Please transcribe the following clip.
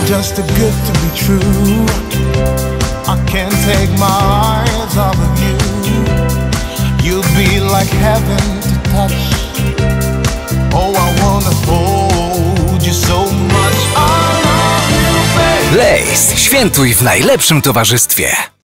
just too good to be true. I can't take my eyes off of you. You'll be like heaven to touch. Oh, I wanna hold you so much. I love you, baby. Lay's. Świętuj w najlepszym towarzystwie.